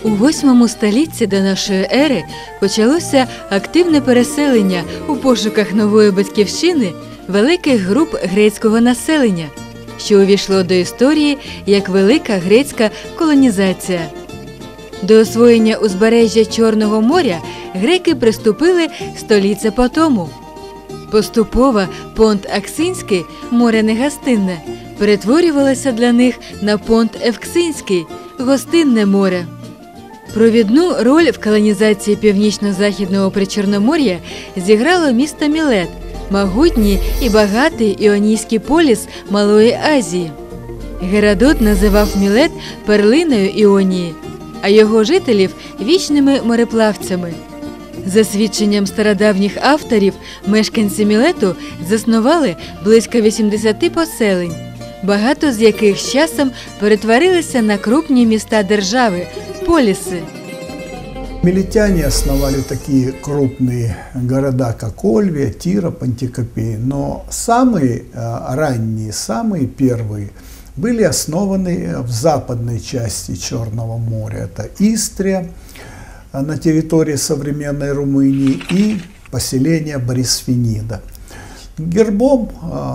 У 8 столітті до нашої ери почалося активне переселення у пошуках нової батьківщини великих груп грецького населення, що увійшло до історії як велика грецька колонізація. До освоєння узбережжя Чорного моря греки приступили століття по тому. Поступово понт Аксинський, море негостинне, перетворювалося для них на понт Евксинський, гостинне море. Провідну роль в колонізації північно-західного Причорномор'я зіграло місто Мілет, могутній і багатий іонійський поліс Малої Азії. Геродот називав Мілет перлиною Іонії, а його жителів – вічними мореплавцями. За свідченням стародавніх авторів, мешканці Мілету заснували близько 80 поселень, багато з яких з часом перетворилися на крупні міста держави – полисы. Милетяне основали такие крупные города, как Ольвия, Тира, Пантикопей, но самые ранние, самые первые были основаны в западной части Черного моря. Это Истрия на территории современной Румынии и поселение Борисфенида. Гербом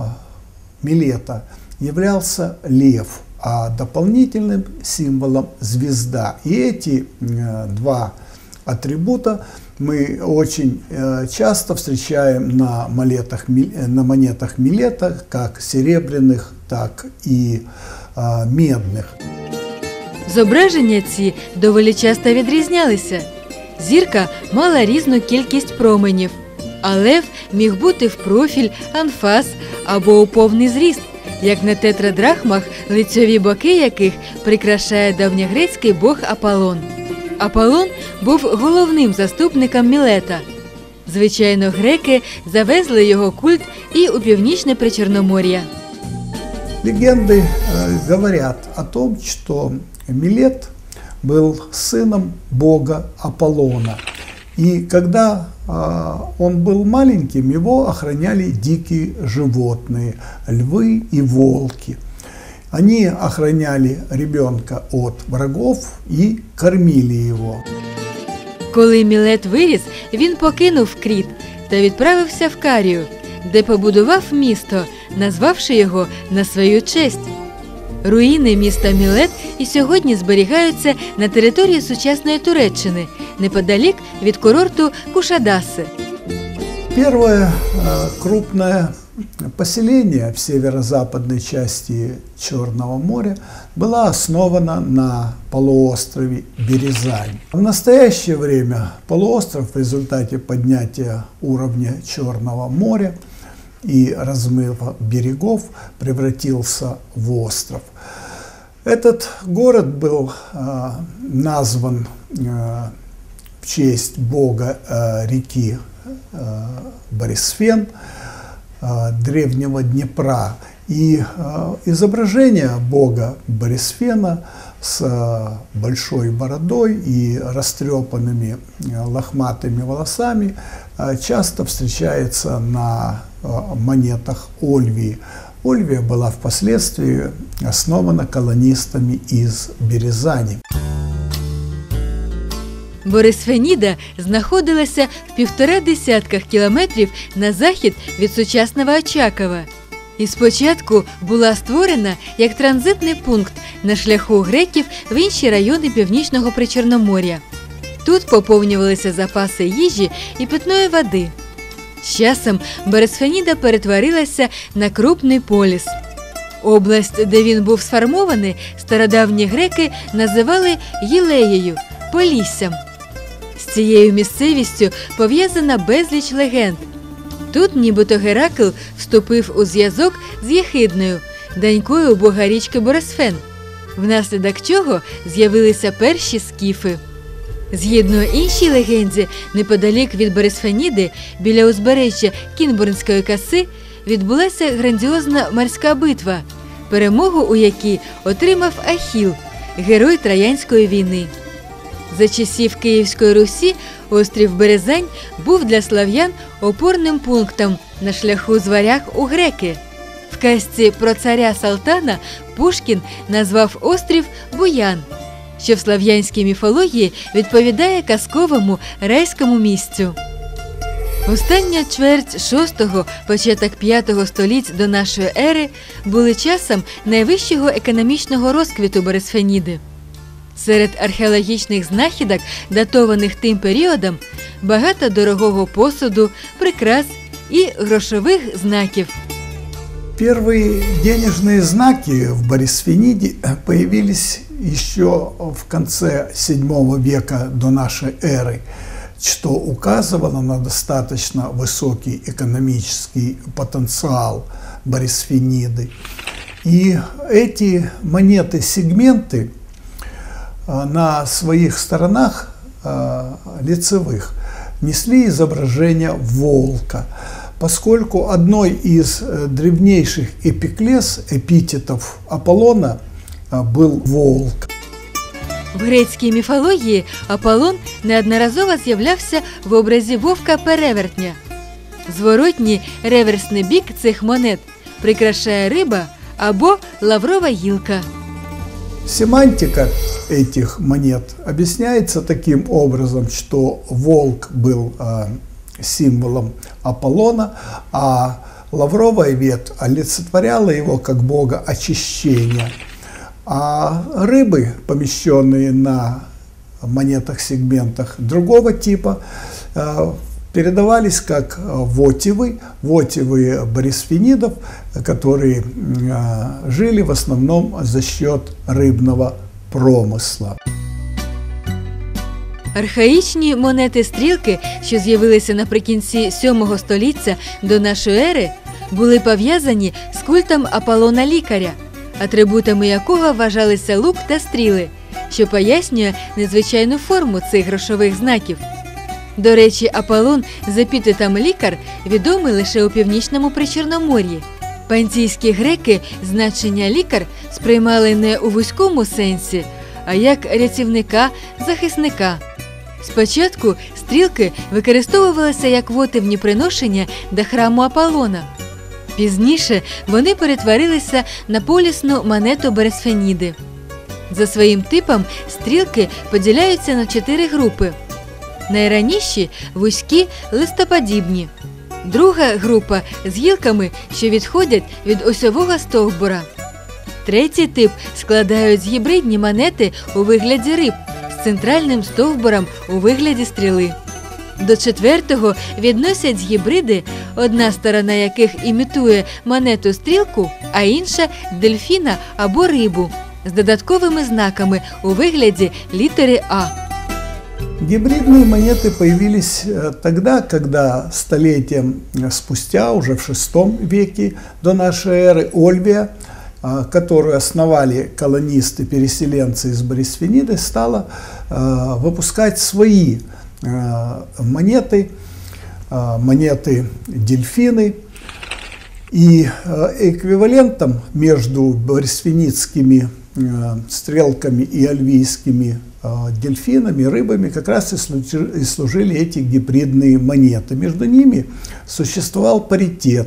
Милета являлся лев, а дополнительным символом звезда. И эти два атрибута мы очень часто встречаем на монетах Милета, как серебряных, так и медних. Зображення ці доволі часто відрізнялися. Зірка мала різну кількість променів, а лев міг бути в профіль, анфас або у повний зріст, як на тетрадрахмах, лицьові боки яких прикрашає давньогрецький бог Аполлон. Аполлон був головним заступником Мілета. Звичайно, греки завезли його культ і у північне Причорномор'я. Легенды говорят о том, что Милет был сыном бога Аполлона. И когда он был маленьким, его охраняли дикие животные, львы и волки. Они охраняли ребенка от врагов и кормили його. Коли Мілет виріс, він покинув Кріт та відправився в Карію, де побудував місто, назвавши його на свою честь. Руїни міста Мілет і сьогодні зберігаються на території сучасної Туреччини, неподалік від курорту Кушадаси. Первое крупное поселение в северо-западной части Черного моря было основано на полуострове Березань. В настоящее время полуостров в результате поднятия уровня Черного моря и размыва берегов превратился в остров. Этот город был назван в честь бога реки Борисфен, древнего Днепра. И изображение бога Борисфена с большой бородой и растрепанными лохматыми волосами часто встречается на монетах Ольвии. Ольвия была впоследствии основана колонистами из Березані. Борисфеніда знаходилася в 1,5 десятках кілометрів на захід від сучасного Очакова. І спочатку була створена як транзитний пункт на шляху греків в інші райони північного Причорномор'я. Тут поповнювалися запаси їжі і питної води. З часом Борисфеніда перетворилася на крупний поліс. Область, де він був сформований, стародавні греки називали Єлеєю – Поліссям. З цією місцевістю пов'язана безліч легенд. Тут нібито Геракл вступив у зв'язок з Єхидною, донькою бога річки Борисфен, внаслідок чого з'явилися перші скіфи. Згідно іншій легенді, неподалік від Борисфеніди, біля узбережжя Кінбурнської коси, відбулася грандіозна морська битва, перемогу у якій отримав Ахіл, герой Троянської війни. За часів Київської Русі острів Березань був для слав'ян опорним пунктом на шляху з варяг у греки. В казці про царя Салтана Пушкін назвав острів Буян. що в слав'янській міфології відповідає казковому райському місцю. Остання чверть 6-го, початок 5-го століть до нашої ери були часом найвищого економічного розквіту Борисфеніди. Серед археологічних знахідок, датованих тим періодом, багато дорогого посуду, прикрас і грошових знаків. Первые денежные знаки в Борисфениде появились еще в конце VII века до нашей эры, что указывало на достаточно высокий экономический потенциал Борисфениды. И эти монеты-сегменты на своих сторонах лицевых несли изображение волка, поскольку одной из древнейших эпитетов Аполлона был волк. В грецькій міфології Аполлон неодноразово з'являвся в образі вовка-перевертня. Зворотній реверсний бік цих монет прикрашає риба або лаврова гілка. Семантика этих монет объясняется таким образом, что волк был символом Аполлона, а лавровая ветвь олицетворяла его как бога очищения. А рыбы, помещенные на монетах-сегментах другого типа, передавались как вотивы борисфенидов, которые жили в основном за счет рыбного промисла. Архаїчні монети-стрілки, що з'явилися наприкінці VII століття до нашої ери, були пов'язані з культом Аполлона-лікаря, атрибутами якого вважалися лук та стріли, що пояснює незвичайну форму цих грошових знаків. До речі, Аполлон з епітетом «лікар» відомий лише у північному Причорномор'ї. Понтійські греки значення «лікар» сприймали не у вузькому сенсі, а як рятівника, захисника. Спочатку стрілки використовувалися як вотивні приношення до храму Аполлона. Пізніше вони перетворилися на полісну монету Борисфеніди. За своїм типом стрілки поділяються на 4 групи. Найраніші – вузькі, листоподібні. Друга група – з гілками, що відходять від осьового стовбура. Третій тип складають гібридні монети у вигляді риб з центральним стовбуром у вигляді стріли. До четвертого відносять гібриди, одна сторона яких імітує монету-стрілку, а інша – дельфіна або рибу з додатковими знаками у вигляді літери «А». Гибридные монеты появились тогда, когда столетием спустя, уже в VI веке до нашей эры, Ольбия, которую основали колонисты-переселенцы из Борисфениды, стала выпускать свои монеты, монеты-дельфины. И эквивалентом между борисфенидскими стрелками и альвийскими дельфинами, рыбами как раз и служили эти гибридные монеты. Между ними существовал паритет.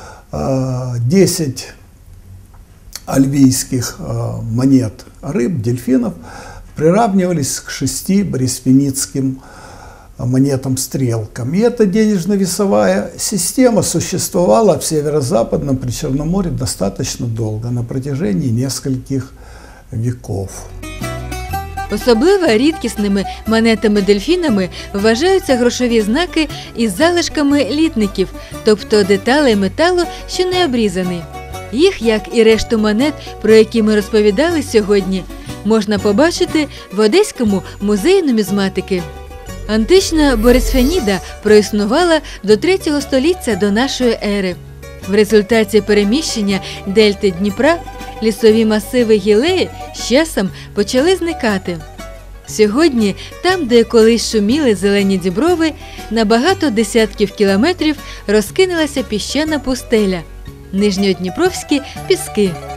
10 альвийских монет рыб, дельфинов, приравнивались к 6 борисфенидским монетам-стрелкам. И эта денежно-весовая система существовала в северо-западном Причерноморье достаточно долго, на протяжении нескольких веков. Особливо рідкісними монетами-дельфінами вважаються грошові знаки із залишками літників, тобто деталей металу, що не обрізаний. Їх, як і решту монет, про які ми розповідали сьогодні, можна побачити в Одеському музеї нумізматики. Антична Борисфеніда проіснувала до 3 століття до нашої ери. В результаті переміщення дельти Дніпра лісові масиви Гілеї з часом почали зникати. Сьогодні, там, де колись шуміли зелені діброви, на багато десятків кілометрів розкинулася піщана пустеля – Нижньодніпровські піски.